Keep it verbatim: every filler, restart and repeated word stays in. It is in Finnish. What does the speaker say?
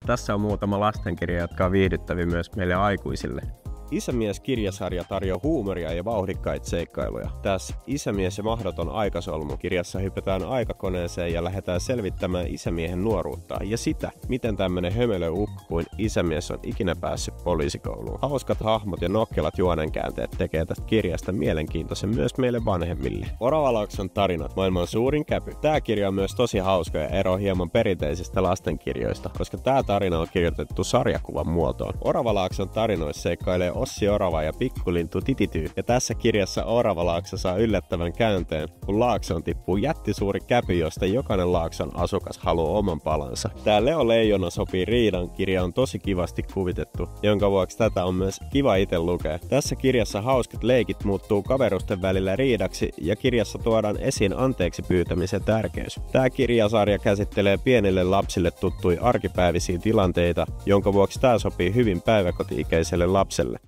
tässä on muutama lastenkirja, jotka on viihdyttäviä myös meille aikuisille. Isämies-kirjasarja tarjoaa huumoria ja vauhdikkaita seikkailuja. Tässä Isämies ja mahdoton aikasolmu -kirjassa hypätään aikakoneeseen ja lähdetään selvittämään isämiehen nuoruutta ja sitä, miten tämmönen hömelöukko kuin isämies on ikinä päässyt poliisikouluun. Hauskat hahmot ja nokkelat juonenkäänteet tekee tästä kirjasta mielenkiintoisen myös meille vanhemmille. Oravalaakson tarinat, maailman suurin käpy. Tää kirja on myös tosi hauska ja ero hieman perinteisistä lastenkirjoista, koska tää tarina on kirjoitettu sarjakuvan muotoon. Oravalaakson tarinoissa seikkailee Ossi Orava ja pikkulintu Titityy, ja tässä kirjassa Oravalaakso saa yllättävän käänteen, kun laaksoon tippuu jättisuuri käpy, josta jokainen laakson asukas haluaa oman palansa. Tää Leo Leijona sopii riidan -kirja on tosi kivasti kuvitettu, jonka vuoksi tätä on myös kiva itse lukea. Tässä kirjassa hauskat leikit muuttuu kaverusten välillä riidaksi, ja kirjassa tuodaan esiin anteeksi pyytämisen tärkeys. Tää kirjasarja käsittelee pienille lapsille tuttui arkipäivisiä tilanteita, jonka vuoksi tää sopii hyvin päiväkoti-ikäiselle lapselle.